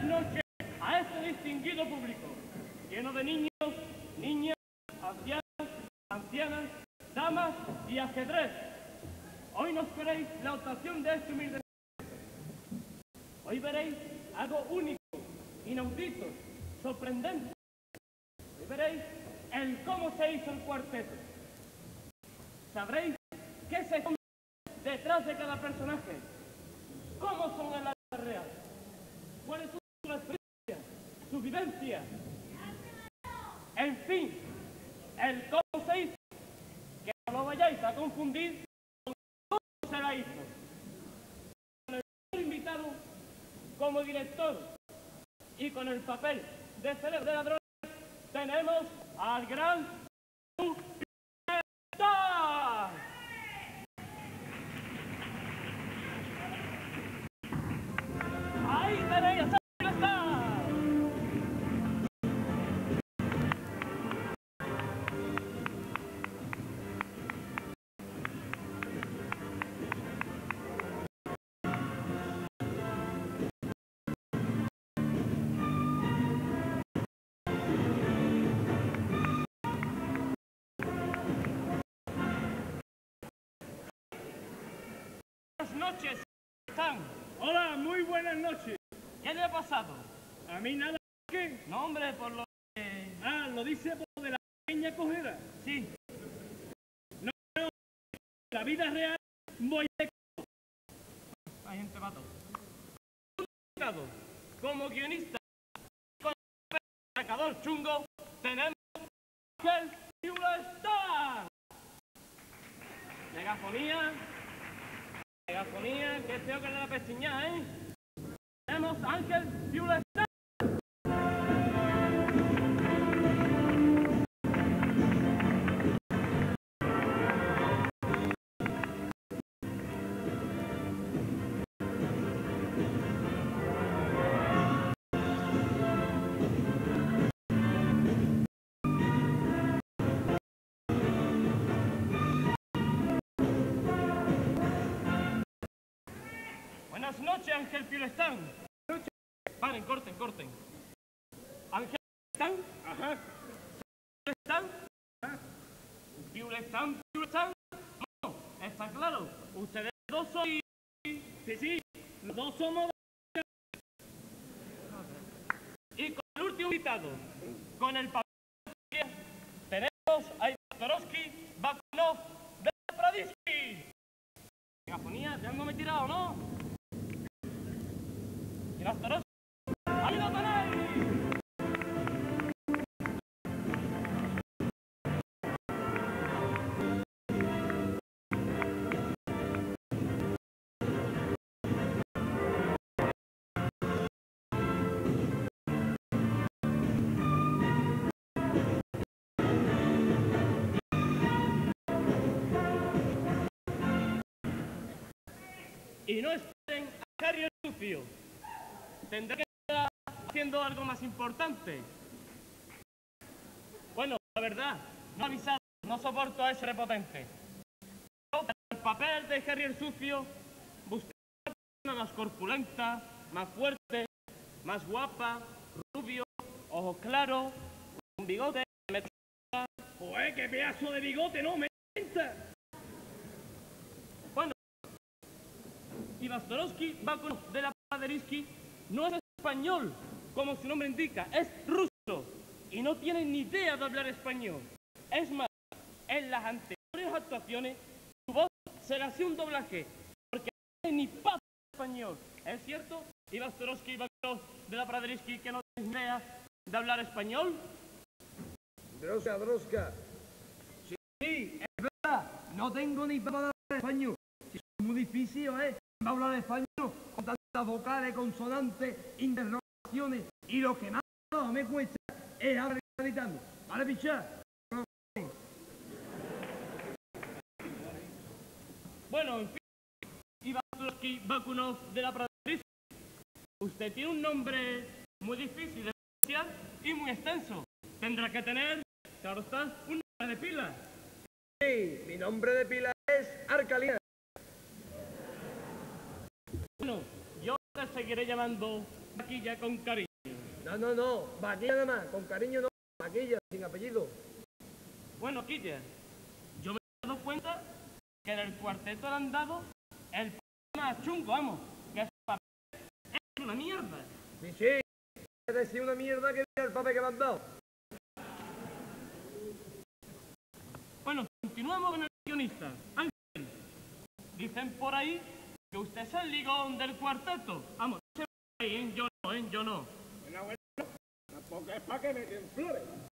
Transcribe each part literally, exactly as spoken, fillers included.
noches a este distinguido público, lleno de niños, niñas, ancianos, ancianas, damas y ajedrez. Hoy nos veréis la actuación de este humilde. Hoy veréis algo único, inaudito, sorprendente. Hoy veréis el cómo se hizo el cuarteto. Sabréis qué se esconde detrás de cada personaje, cómo son en la vida real, cuál es su experiencia, su vivencia, en fin, el cómo se hizo, que no lo vayáis a confundir con cómo se la hizo. Con el invitado como director y con el papel de cerebro de ladrones tenemos al gran Piulestán. Ahí tenéis a Piulestán. Buenas noches, están. Hola, muy buenas noches. ¿Qué le ha pasado? A mí nada, ¿qué? No, hombre, por lo que... Ah, lo dice por de la pequeña cojera. Sí. No, no, la vida real voy de... Hay gente mato. Como guionista, con el sacador chungo, tenemos a Ángel Piulestán. Megafonía. Megafonía, que tengo que le da pestiña, ¿eh? Tenemos a Ángel Piulestán. Buenas noches, Ángel Piulestán. Buenas noches. Paren, corten, corten. Ángel Piulestán. Ajá. Piulestán. Ajá. Piulestán, Piulestán. No, está claro. Ustedes dos son... Sí, sí, los dos somos... Y con el último invitado, con el papel, tenemos a Ivastorovsky Bakunov de Pradisky. Megafonía, ya no me he tirado, ¿no? Ivastorovsky, ahí lo tenéis. Y no esperen a Harry el Sucio. Tendré que estar haciendo algo más importante. Bueno, la verdad, no avisado, no soporto a ese repotente. Pero el papel de Harry el Sucio, buscar una persona más corpulenta, más fuerte, más guapa, rubio, ojos claros, con bigote, metralla. Joder, qué pedazo de bigote, no me cuenta. Bueno, Ivastorovsky Bakunov de la Pradisky no es español, como su nombre indica, es ruso y no tiene ni idea de hablar español. Es más, en las anteriores actuaciones su voz se le hacía un doblaje, porque no tiene ni paz de español. ¿Es cierto, Ivastorovsky Bakunov de la Pradisky, que no tiene ni idea de hablar español? Droska, Droska. Sí, sí, es verdad, no tengo ni para hablar español. Si es muy difícil, ¿eh? Va a hablar español con tantas vocales, consonantes, interrogaciones, y lo que más no me cuesta es hablar gritando. ¿Vale, picha? Bueno, en fin, Ivastorovsky Bakunov de la Pradisky, usted tiene un nombre muy difícil de pronunciar y muy extenso. Tendrá que tener, claro está, un nombre de pila. Sí, mi nombre de pila es Arcalina. Bueno, yo te seguiré llamando Vaquilla con cariño. No, no, no, vaquilla nada más, con cariño no, vaquilla, sin apellido. Bueno, Vaquilla, yo me he dado cuenta que en el cuarteto le han dado el papel más chungo, vamos, que ese papel es una mierda. Sí, sí, es decir una mierda que el papel que me han dado. Bueno, continuamos con el guionista. Ángel, dicen por ahí que usted es el ligón del cuarteto. Vamos, dicen por ahí, ¿eh? Yo no, ¿eh? Yo no. Bueno, bueno, tampoco es para que me den flores.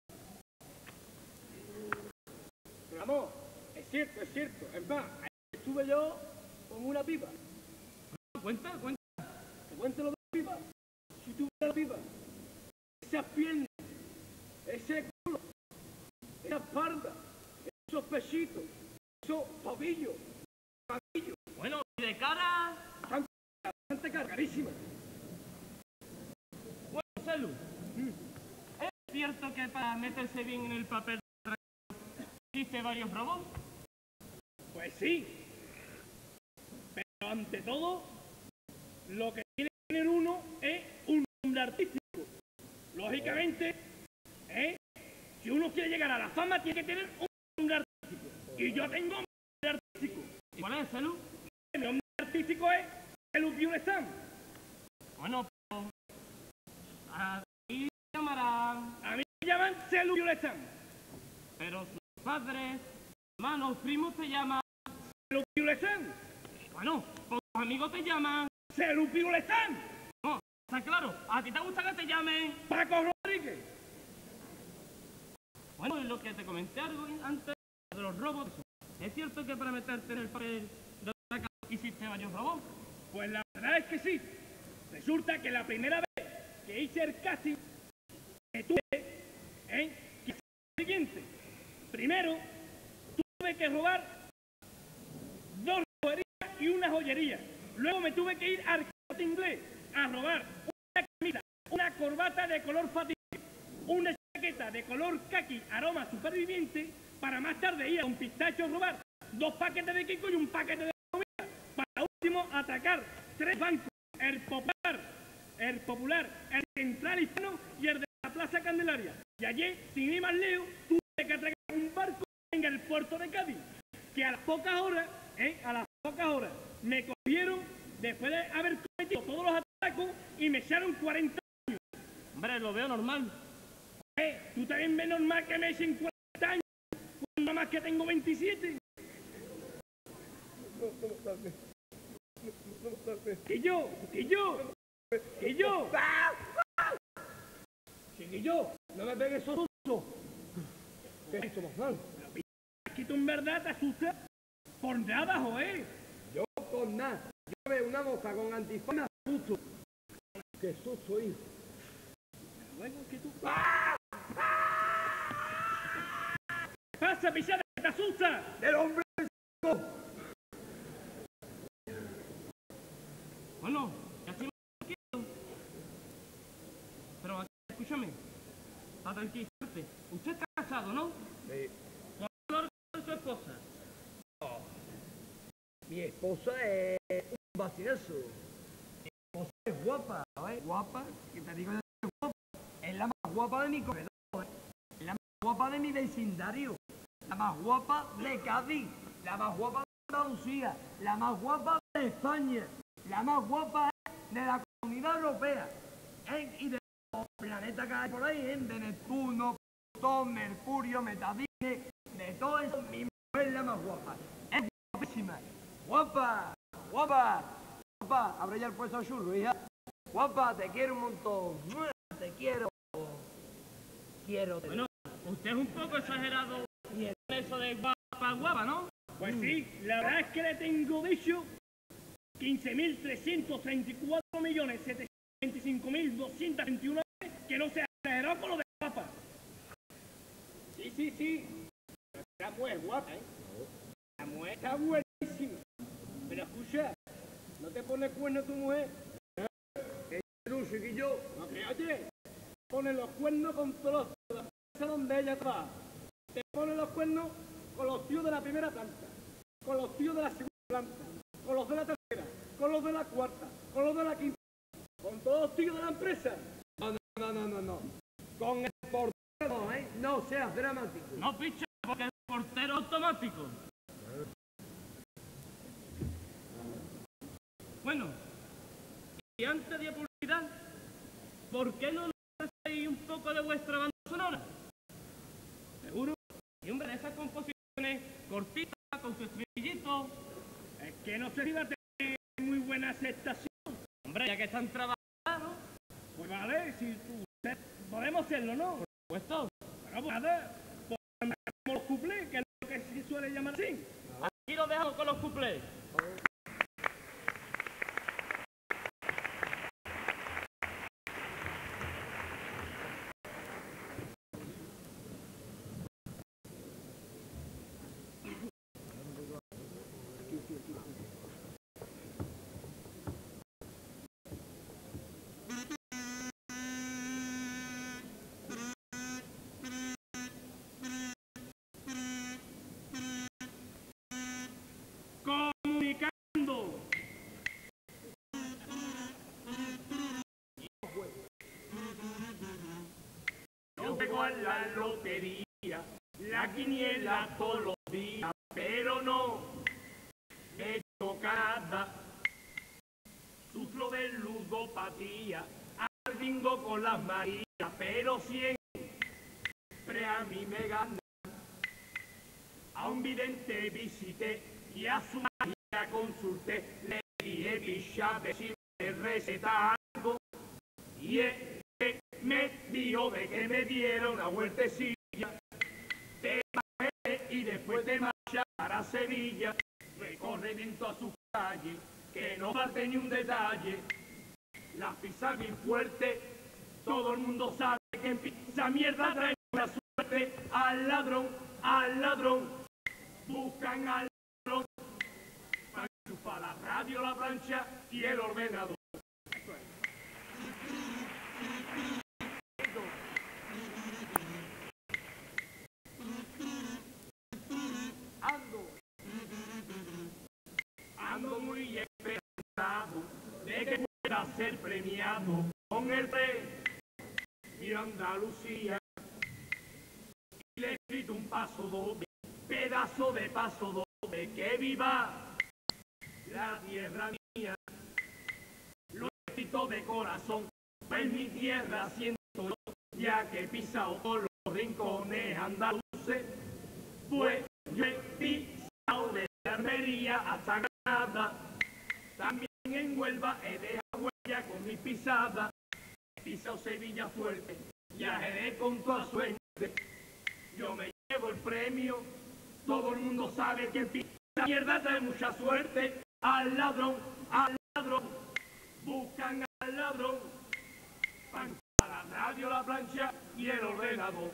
Pero vamos, es cierto, es cierto. Es más, ahí estuve yo con una pipa. Cuenta, cuenta. ¿Te cuento lo de la pipa? Si tuve la pipa, esas piernas, ese culo, esa espalda, esos pechitos, esos tobillos, tobillos, Bueno, y de cara... bastante, bastante cargadísima. Bueno, Celu, ¿es cierto que para meterse bien en el papel hice varios robos? Pues sí. Pero ante todo, lo que tiene que tener uno es un nombre artístico. Lógicamente, ¿eh? Si uno quiere llegar a la fama, tiene que tener un nombre artístico. Y yo tengo un nombre artístico. ¿Y cuál es, Celu? Mi nombre artístico es Celu Piulestan. Bueno, pero... Aquí se llamará... A mí me llaman Celu Piulestan. Pero sus padres, hermanos, primos te llaman... Celu Piulestan. Bueno, pues tus amigos te llaman... Celu Piulestan. No, está claro. ¿A ti te gusta que te llamen? Paco Rodríguez. Bueno, y lo que te comenté algo antes de los robos. ¿Es cierto que para meterte en el papel de la casa hiciste varios robos? Pues la verdad es que sí. Resulta que la primera vez que hice el casting, que tuve, ¿eh? que fue lo siguiente. Primero, tuve que robar dos joyerías y una joyería. Luego me tuve que ir al Corte Inglés a robar una camisa, una corbata de color fatigue, una chaqueta de color kaki, aroma superviviente, para más tarde ir a un pistacho a robar dos paquetes de Kiko y un paquete de comida, para último atracar tres bancos, el Popular, el Popular, el Central Hispano y el de la Plaza Candelaria. Y allí, sin ir más lejos, tuve que atracar un barco en el puerto de Cádiz, que a las pocas horas, ¿eh? a las pocas horas, me cogieron después de haber cometido todos los atracos y me echaron cuarenta años. Hombre, lo veo normal. ¿Eh? ¿Tú también ves normal que me echen cuarenta años cuando más que tengo veintisiete? ¿Que yo? ¿Que yo? ¿Que yo? ¿Que yo? No me pegues eso. ¿Qué es esto, Mozán? Que tú en verdad te asustas por nada, joder. Yo con nada. Yo veo una mosca con antifaz me asusto. Qué susto, hijo. Luego que tú... ¿Qué pasa, pisada? ¿Que te asusta? ¡El hombre! Bueno, ya estoy tranquilo. Pero aquí, escúchame, para tranquilizarte, usted está casado, ¿no? Sí. ¿Con su esposa? Mi esposa es un vacinazo. Mi esposa es guapa, ¿eh? Guapa, que te digo yo que es guapa. Es la más guapa de mi corredor, ¿eh? Es la más guapa de mi vecindario. La más guapa de Cádiz. La más guapa de Andalucía. La más guapa de España. La más guapa de la Comunidad Europea. ¿Eh? Y de los planetas que hay por ahí, ¿eh? De Neptuno, Plutón, Mercurio, Metadine. De todo eso, mi mujer es la más guapa. Es guapísima. Guapa, guapa, guapa, abre ya el puesto al churro, hija. Guapa, te quiero un montón. ¡Mua! Te quiero. Quiero. Te... Bueno, usted es un poco exagerado en eso de guapa, guapa, ¿no? Pues sí, la verdad es que le tengo dicho quince mil trescientos treinta y cuatro millones setecientos veinticinco mil doscientos veintiuno veces que no se ha exagerado con lo de guapa. Sí, sí, sí. La mujer es guapa, ¿eh? La mujer está buenísima. Pero escucha, ¿no te pone cuerno tu mujer? ¿Qué tú, chiquillo? No, que oye, pone los cuernos con todos los de la casa donde ella trabaja. Te pone los cuernos con los tíos de la primera planta, con los tíos de la segunda planta, con los de la tercera, con los de la cuarta, con los de la quinta. con todos los tíos de la empresa. No, no, no, no, no, no. Con el portero no, ¿eh? No seas dramático. No, picha, porque es portero automático. Bueno, y antes de publicidad, ¿por qué no nos hacéis un poco de vuestra banda sonora? ¿Seguro? Y hombre, de esas composiciones cortitas, con su estrellito. Es que no sé si va a tener muy buena aceptación. Hombre, ya que están trabajando, Pues vale, si tú... podemos hacerlo, ¿no? por supuesto. Bueno, pues nada, pues andamos los cuplés, que es lo que se suele llamar así. Aquí lo dejamos con los cuplés. Comunicando. Yo juego a la lotería, la quiniela todos los días, pero no he hecho nada. Sufro de ludopatía, al bingo con las Marías, pero siempre a mí me gana. A un vidente visité y a su magia consulté, le dije picha, ver si me receta algo, y él me dijo de que me diera una vueltecilla de Madrid y después de marchar a Sevilla, recorrimiento a su calle, que no falte ni un detalle, la pizza bien fuerte, todo el mundo sabe que en pizza mierda trae una suerte, al ladrón, al ladrón, buscan al ladrón, para enchufar la radio, la plancha y el ordenador. Ando, ando muy esperanzado de que pueda ser premiado con el premio Andalucía. Y le he escrito un paso doble, pedazo de paso doble, que viva la tierra mía. Lo he escrito de corazón, pues mi tierra siento yo, ya que he pisado por los rincones andaluces, pues yo he pisado de Almería hasta Granada, también en Huelva he dejado huella con mi pisada, he pisado Sevilla fuerte, viajaré con toda suerte, yo me llevo el premio, todo el mundo sabe que en la mierda trae mucha suerte, al ladrón, al ladrón, buscan al ladrón, pan para la radio, la plancha y el ordenador.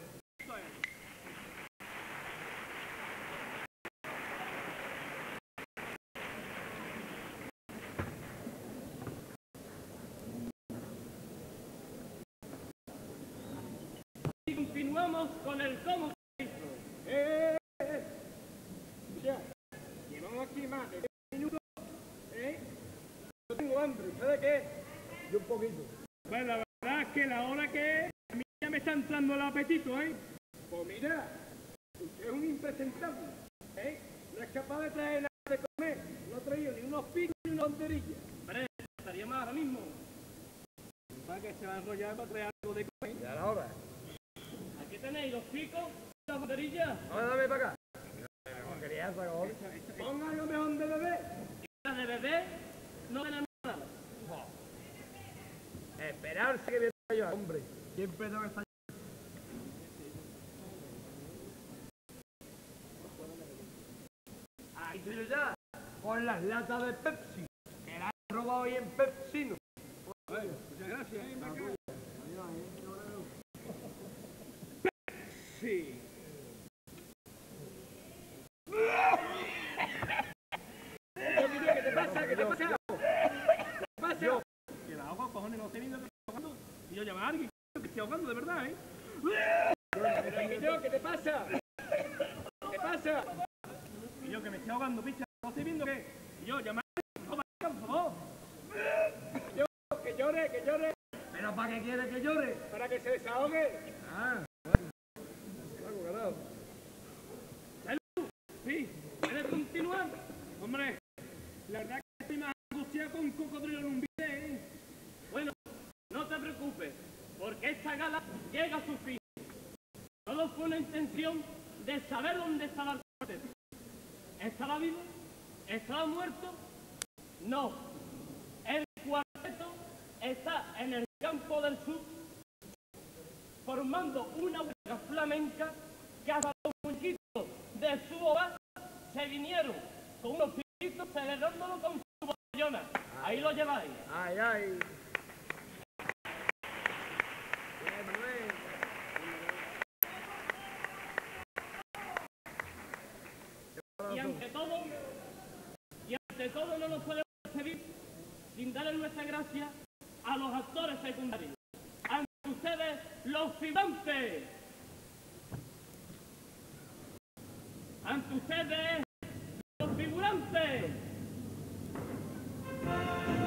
Y continuamos con el cómo se hizo. ¡Eh! Ya, llevamos aquí más de diez minutos, ¿eh? Yo tengo hambre, ¿sabe qué? Yo un poquito. Bueno, la verdad es que la hora que es, a mí ya me está entrando el apetito, ¿eh? Pues mira, usted es un impresentable, ¿eh? No es capaz de traer nada de comer, no ha traído ni unos picos ni una banderilla. Hombre, estaría más ahora mismo. Para que se va a enrollar para traer algo de comer. Ya la hora. Aquí tenéis los picos, las banderillas. Ahora dame para acá. No quería esa gol. Ponga algo mejor de bebé. Y las de bebé no ganan nada. Esperarse que viene yo, hombre. Siempre tengo que estar. Ahí estoy yo ya. Con las latas de Pepsi. Que las he robado hoy en Pepsino. Bueno, muchas gracias. ¿eh? Sí. ¿Qué te pasa? ¿Qué te pasa? ¿Qué te pasa? Que la agua, cojones, no estoy viendo que estoy ahogando. Y yo llamar a alguien que estoy ahogando, de verdad, ¿eh? ¿Qué yo? ¿Qué te pasa? ¿Qué te pasa? Y yo que me estoy ahogando, picha, no estoy viendo que... Y yo llamar a alguien, por favor. Yo, que que llore, que llore. ¿Pero para qué quiere que llore? Para que se desahogue. Ah, bueno. Algo ganado. ¡Salud! Sí, ¿puedes continuar? Hombre, la verdad que estoy más angustiado con un cocodrilo en un vídeo, ¿eh? Bueno, no te preocupes, porque esta gala llega a su fin. Todo fue una intención de saber dónde estaba el cuarteto. ¿Estaba vivo? ¿Estaba muerto? No. El cuarteto está en el campo del sur formando una huelga flamenca que hasta los muñequitos de su hogar se vinieron con unos pilitos celebrándolo con su botellona. Ahí lo lleváis. Ay, ay. Bien, Manuel. Y ante todo, y ante todo no nos podemos recibir sin darle nuestra gracia a los actores secundarios. Ante ustedes, los figurantes. Ante ustedes, los figurantes.